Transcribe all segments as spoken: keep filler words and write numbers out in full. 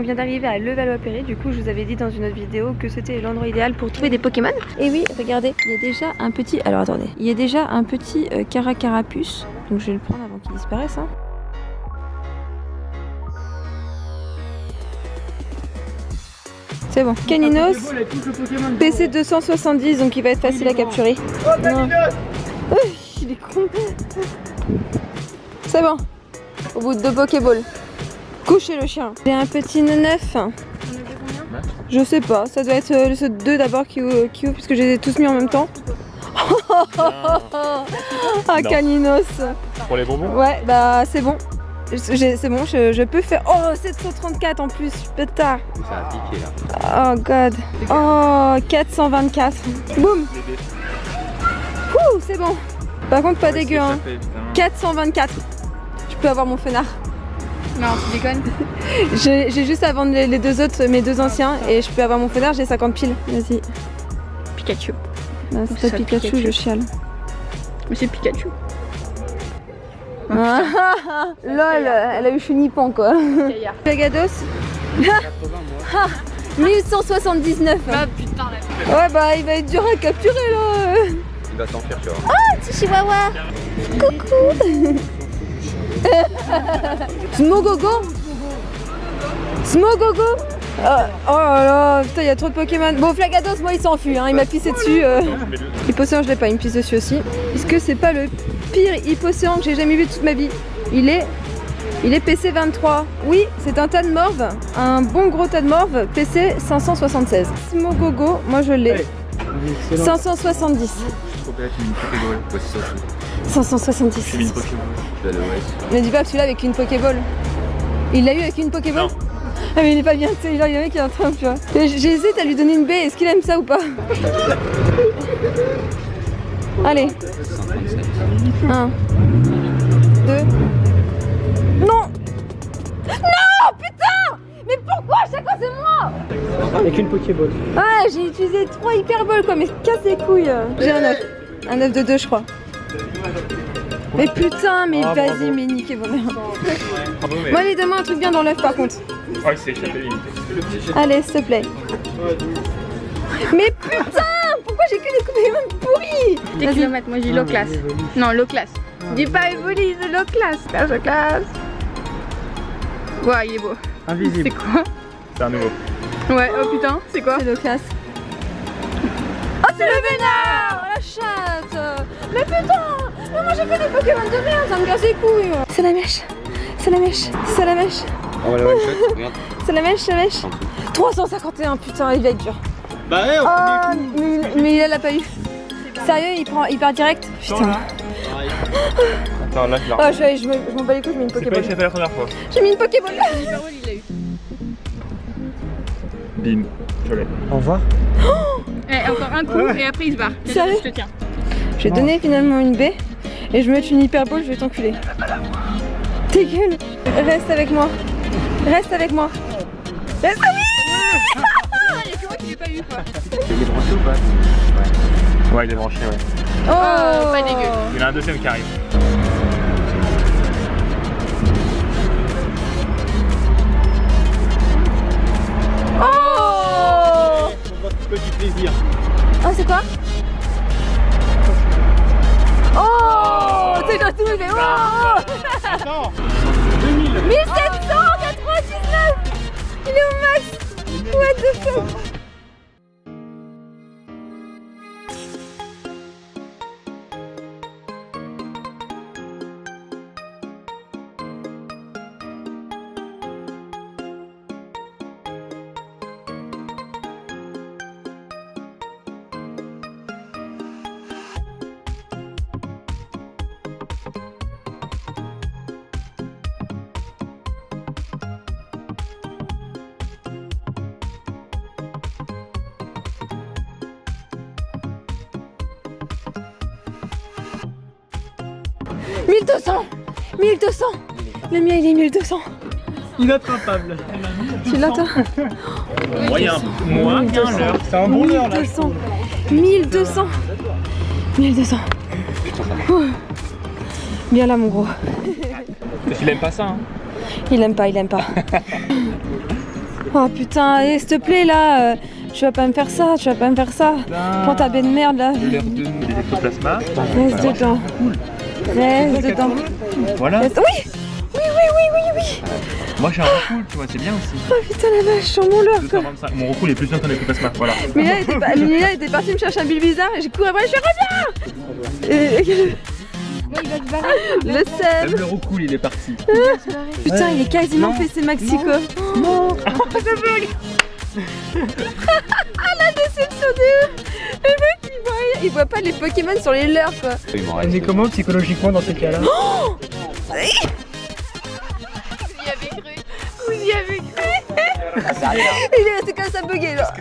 vient d'arriver à Levallois-Perret. Du coup, je vous avais dit dans une autre vidéo que c'était l'endroit idéal pour trouver des Pokémon. Et oui, regardez, il y a déjà un petit... Alors attendez, il y a déjà un petit euh, Caracarapus. Donc je vais le prendre avant qu'il disparaisse. Hein. C'est bon. Caninos, P C deux cent soixante-dix, donc il va être facile à capturer. Non. Oh, il est con. C'est bon. Au bout de deux Pokéballs. Couchez le chien. J'ai un petit neuf. Je sais pas, ça doit être euh, ce deux d'abord qui, euh, qui ouvre, puisque je les ai tous mis en même temps. Ah, Caninos. Pour les bonbons? Ouais, bah c'est bon. C'est bon, je, je peux faire... Oh, sept cent trente-quatre en plus, pétard. Ça a piqué là. Oh god. Oh, quatre cent vingt-quatre. Boum. Ouh, c'est bon. Par contre, pas dégueu, hein. quatre cent vingt-quatre. Je peux avoir mon fenard. Non, tu déconnes. J'ai juste à vendre les, les deux autres, mes deux anciens, et je peux avoir mon fenard, j'ai cinquante piles. Vas-y. Pikachu. Non, c'est pas Pikachu, Pikachu, je chiale. Mais c'est Pikachu. Ah, lol, elle a eu chenipan quoi. Flagados. mille cent soixante-dix-neuf. Ah putain là. Ouais bah il va être dur à capturer là. Il va s'enfuir, tu vois. Oh, petit chihuahua. Coucou. Smogogo. Smogogo. Oh, oh là là, putain, il y a trop de Pokémon. Bon, Flagados, moi il s'enfuit, hein, il m'a pissé dessus. Euh... Hypocéan, je l'ai pas, il me pisse dessus aussi. Est-ce que c'est pas le pire Hypocéan que j'ai jamais vu de toute ma vie? Il est, il est P C vingt-trois. Oui, c'est un tas de morve, un bon gros tas de morve, P C cinq cent soixante-seize. Smogogo, moi je l'ai. cinq cent soixante-dix. cinq cent soixante-dix. Ne dis pas que celui-là avec une Pokéball. Il l'a eu avec une Pokéball? Ah mais il est pas bien, tu sais, genre il y a un mec qui est en train, tu vois. J'hésite à lui donner une baie, est-ce qu'il aime ça ou pas? Allez. un, deux. Non. Non, putain. Mais pourquoi à chaque fois c'est moi? Avec une Pokéball. Ouais, j'ai utilisé trois hyperballs quoi, mais casse les couilles. J'ai un œuf. Un œuf de deux je crois. Mais putain, mais oh, vas-y, mais niquez vos mères. Moi, allez, donne-moi un truc bien dans l'œuf par contre. Ouais, c'est échappé. Allez, s'il te plaît. Mais putain, pourquoi j'ai que des Pokémon pourris? Des kilomètres, moi j'ai low class. Non, low class. Dis pas Evoli, c'est low class. Large class. Ouais, il est beau. Invisible. C'est quoi? C'est un nouveau. Ouais, oh putain, c'est quoi? C'est low class. Oh, c'est le vénard! La chatte! Mais putain! Mais moi j'ai fait des Pokémon de merde, ça me casse les couilles! C'est la mèche! C'est la mèche! C'est la mèche! On va la one shot, regarde. C'est la mèche, c'est la mèche! trois cent cinquante et un, putain, il va être dur! Bah ouais, on oh, mais, mais il l'a pas eu! Sérieux, il, prend, il part direct? Putain! Attends, là je la oh, je, je, je m'en bats les couilles, je mets une Pokéball! C'est pas échappé la première fois! J'ai mis une Pokéball! Il l'a eu! Bim! Je l'ai! Au revoir! Eh, encore un coup ouais. Et après il se barre. Sérieux? Je te tiens. Je vais oh. donner finalement une baie et je vais mettre une hyperball, je vais t'enculer. Tes gueules! Reste avec moi. Reste avec moi. Reste avec moi. Il y a que moi qui l'ai pas eu quoi. Il est branché ou pas? Ouais. Ouais, il est branché, ouais. Oh, euh, pas dégueu. Il y en a un deuxième qui arrive. Oh! Petit plaisir. Oh, c'est quoi? Oh! Tu sais, genre tout le monde fait oh! Non. mille sept cent quatre-vingt-dix-neuf! Il est au max! What the fuck? mille deux cents! mille deux cents! Le mien il est mille deux cents! Inattrapable! Tu l'as toi? Moyen, moins qu'un leurre. C'est un bon leurre là! mille deux cents! mille deux cents! Ouh. Bien là mon gros! Il aime pas ça hein? Il aime pas, il aime pas! Oh putain, allez, s'il te plaît là, euh, tu vas pas me faire ça, tu vas pas me faire ça. Prends ta belle merde là. Des ectoplasmas. Reste dedans. Reste dedans. Voilà. Reste... Oui, oui, oui, oui, oui, oui. Moi j'ai un recoule, tu vois, c'est bien aussi. Oh putain la vache, sur mon leurre quoi. deux cent vingt-cinq. Mon recoule est plus bien qu'un ectoplasma, voilà. Mais là, était pas... mais là, était parti me chercher un bill bizarre et j'ai couru après, je suis reviens. Et... Le Même seum. le recoule il est parti. Putain, il est quasiment fait ses maxi quoi. Non. Ah la déception des eux. Le mec il voit, il voit pas les Pokémon sur les leurs quoi. On est comment psychologiquement dans ces cas-là? Oh Vous y avez cru. Vous y avez cru. Il est resté comme ça bugué là.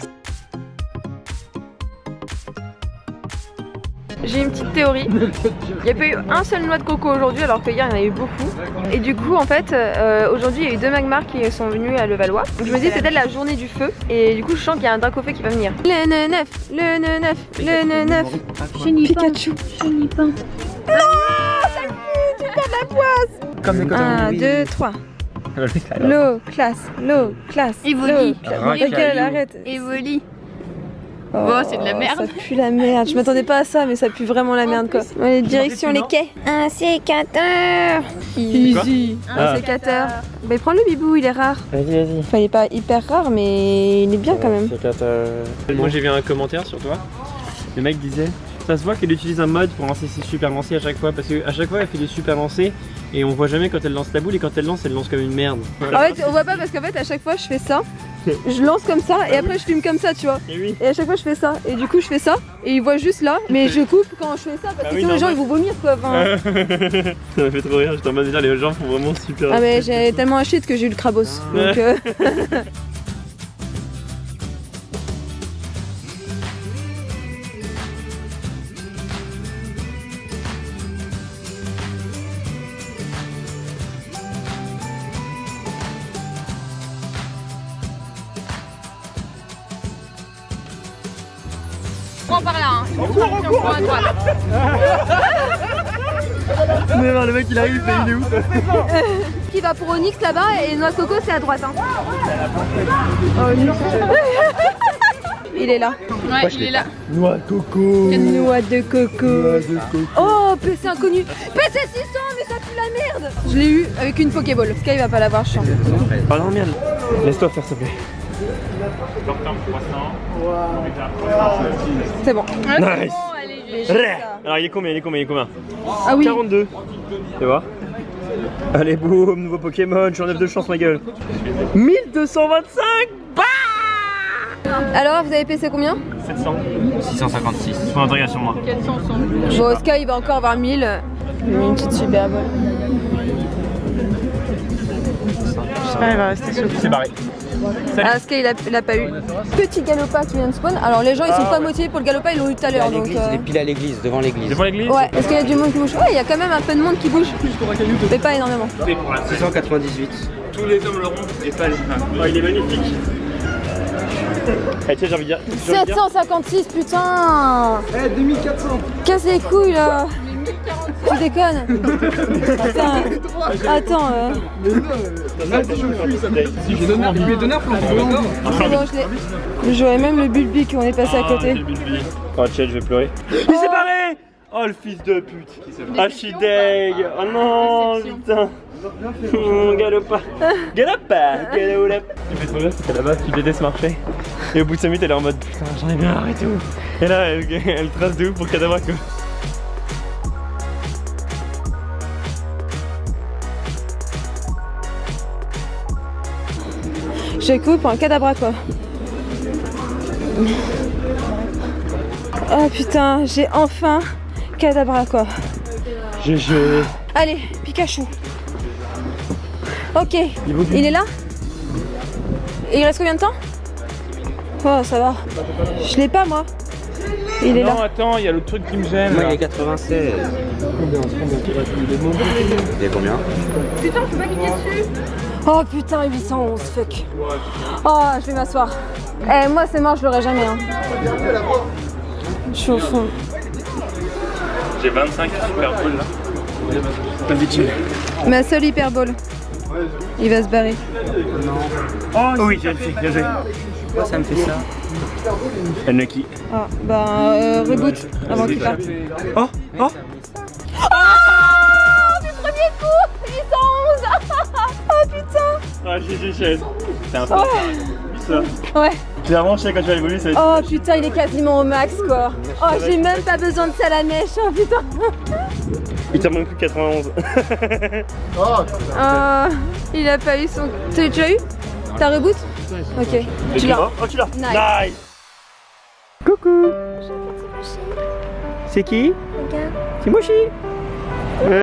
J'ai une petite théorie. Il n'y a pas eu un seul noix de coco aujourd'hui alors que hier il y en a eu beaucoup. Et du coup en fait euh, aujourd'hui il y a eu deux magmars qui sont venus à Levallois. Donc je me dis c'est peut-être la journée du feu. Et du coup je sens qu'il y a un dracofeu qui va venir. Le neuf, le neuf, le neuf. Pikachu. Chenipan. Non, ça pue, tu perds la poisse. Comme les un, deux, trois. L'eau, classe, l'eau, classe. Evoli. Raquel, arrête. Evoli. Oh, Bon, c'est de la merde. Ça pue la merde. Je m'attendais pas à ça, mais ça pue vraiment la merde quoi. Allez, direction les quais. Un sécateur. Easy. Un sécateur. Bah, prends le bibou, il est rare. Vas-y, vas-y. Enfin, il est pas hyper rare, mais il est bien quand même. Moi j'ai vu un commentaire sur toi. Le mec disait, ça se voit qu'elle utilise un mode pour lancer ses super lancers à chaque fois. Parce qu'à chaque fois elle fait des super lancers et on voit jamais quand elle lance la boule et quand elle lance, elle lance comme une merde. En fait, on voit pas parce qu'en fait, à chaque fois, je fais ça. Je lance comme ça et après je filme comme ça, tu vois. Et oui. Et à chaque fois je fais ça. Et du coup je fais ça et ils voient juste là. Mais je coupe quand je fais ça parce que Ah oui, sinon les gens ils vont vomir quoi. Enfin... Ça m'a fait trop rire, j'étais en mode déjà les gens font vraiment super. Ah mais j'ai tellement un shit que j'ai eu le crabos. Donc euh... Prends par là, hein. Prends à droite. Mais non, le mec il arrive, mais il est où? Qui va pour Onyx là-bas et Noix Coco c'est à droite. Hein. Il est là. Ouais, il est là. Noix de coco. Noix de coco. Oh, P C inconnu. P C six cents, mais ça pue la merde. Je l'ai eu avec une Pokéball. Sky va pas l'avoir, je sens. Oh non, merde. Laisse-toi faire, s'il te plaît. C'est bon. Nice. Oh, allez, j'ai Alors il est combien? Il est combien? Il est combien? Ah oui. quarante-deux. Tu vois? Allez boum, nouveau Pokémon, je suis en neuf de chance ma gueule. mille deux cent vingt-cinq. Bah Alors, vous avez P C combien? sept cents. six cent cinquante-six. Faut interroger sur moi. quatre cents sont. Bon, Sky il va encore avoir mille. Une petite super bonne. J'espère qu'il va rester souple. C'est barré. Ah, Sky il a, il a pas eu. Petit Galopa qui vient de spawn. Alors, les gens ils sont pas motivés pour le Galopa, ils l'ont eu tout à l'heure. Donc, euh... Il est pile à l'église, devant l'église. Devant l'église? ouais, est-ce qu'il y a du monde qui bouge? Ouais, il y a quand même un peu de monde qui bouge. Mais pas énormément. six cent quatre-vingt-dix-huit. Tous les hommes l'auront et pas les femmes. Oh, il est magnifique. Eh, tiens, j'ai envie de dire. sept cent cinquante-six, putain. Eh, deux mille quatre cents. Casse les couilles là. Tu déconnes. Attends, attends. Euh... Si je donne un billet d'honneur pour le C'est bon, je l'ai. J'aurais même le Bulbi qu'on est passé à côté. Oh, tiens, je vais pleurer. Il s'est barré. Oh, le fils de pute. Ah, je suis deg. Oh non, putain. Mmh, Galopa. Galopa. Galopa. Il fait trop bien, c'était là-bas qui déteste marcher. Et au bout de cinq minutes, elle est en mode putain, j'en ai bien arrêté où. Et là, elle, elle trace de ouf pour Kadabra quoi. J'ai coupé pour un Kadabra quoi. Oh putain, j'ai enfin Kadabra quoi. G G. Allez, Pikachu. Ok, il est là? Et il reste combien de temps? Oh, ça va. Je l'ai pas moi. Il est Non, là. attends, il y a l'autre truc qui me gêne. Moi, là. il est quatre-vingt-seize. Il est combien? Putain, je peux pas cliquer dessus. Oh putain, huit cent onze, fuck. Oh, je vais m'asseoir. Eh, moi c'est mort, je l'aurai jamais. Hein. Je suis au fond. J'ai vingt-cinq super boules là. Ma seule hyperbole. Il va se barrer. Oh oui, bien joué, bien joué. Pourquoi ça me fait ça? Unlucky. Ah, bah euh, reboot avant qu'il parte. Oh, oh. Du premier coup, huit cent onze. Oh putain. Ah, j'ai j'ai chaise. C'est un peu. Ça. Ouais. Clairement, je sais quand tu vas évoluer, ça va être. Oh putain, il est quasiment au max quoi. Oh, j'ai même pas besoin de ça à la mèche, oh putain. Il t'en manque plus quatre-vingt-onze. Oh, il a pas eu son... Tu l'as eu? T'as reboot? Ok. Tu l'as. Oh, tu l'as. Nice. Nice. Coucou. C'est qui? C'est Mochi.